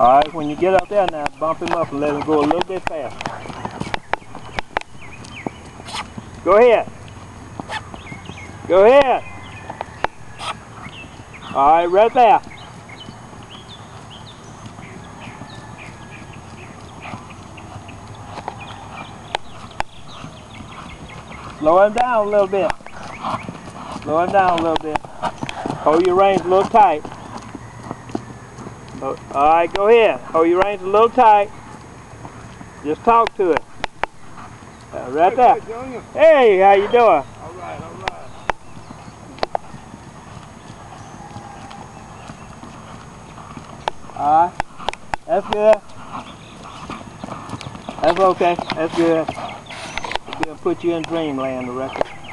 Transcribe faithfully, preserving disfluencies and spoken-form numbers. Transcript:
Alright, when you get up there now, bump him up and let him go a little bit faster. Go ahead. Go ahead. Alright, right there. Slow him down a little bit. Slow him down a little bit. Hold your reins a little tight. Alright, go ahead. Hold your reins a little tight. Just talk to it. Uh, right there. Hey, how you doing? Alright, alright. Alright. That's good. That's okay. That's good. We'll put you in dreamland, I reckon.